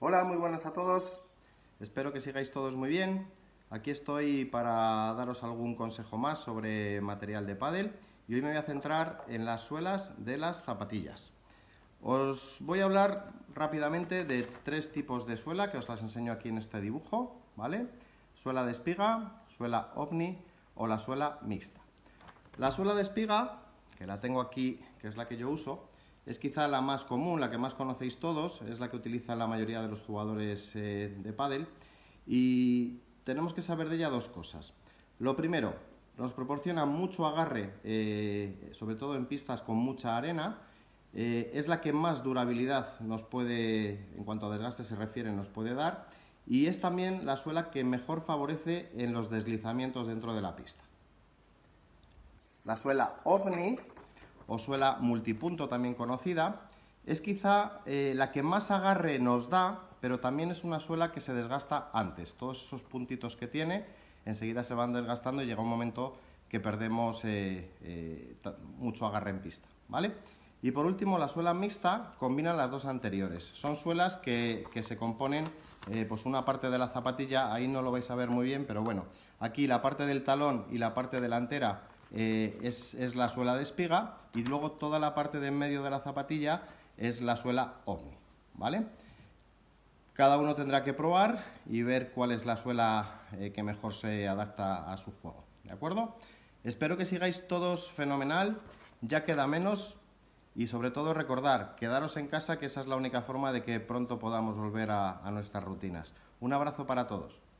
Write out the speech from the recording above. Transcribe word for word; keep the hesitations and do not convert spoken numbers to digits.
Hola, muy buenas a todos. Espero que sigáis todos muy bien. Aquí estoy para daros algún consejo más sobre material de pádel y hoy me voy a centrar en las suelas de las zapatillas. Os voy a hablar rápidamente de tres tipos de suela que os las enseño aquí en este dibujo, ¿vale? Suela de espiga, suela ovni o la suela mixta. La suela de espiga, que la tengo aquí, que es la que yo uso, es quizá la más común, la que más conocéis todos, es la que utilizan la mayoría de los jugadores eh, de pádel y tenemos que saber de ella dos cosas. Lo primero, nos proporciona mucho agarre, eh, sobre todo en pistas con mucha arena, eh, es la que más durabilidad nos puede, en cuanto a desgaste se refiere, nos puede dar y es también la suela que mejor favorece en los deslizamientos dentro de la pista. La suela ovni o suela multipunto también conocida, es quizá eh, la que más agarre nos da, pero también es una suela que se desgasta antes. Todos esos puntitos que tiene enseguida se van desgastando y llega un momento que perdemos eh, eh, mucho agarre en pista, ¿vale? Y por último, la suela mixta combina las dos anteriores. Son suelas que, que se componen, eh, pues una parte de la zapatilla, ahí no lo vais a ver muy bien, pero bueno, aquí la parte del talón y la parte delantera eh, es, es la suela de espiga y luego toda la parte de en medio de la zapatilla es la suela ovni, ¿vale? Cada uno tendrá que probar y ver cuál es la suela eh, que mejor se adapta a su juego, ¿de acuerdo? Espero que sigáis todos fenomenal, ya queda menos y sobre todo recordar, quedaros en casa, que esa es la única forma de que pronto podamos volver a, a nuestras rutinas. Un abrazo para todos.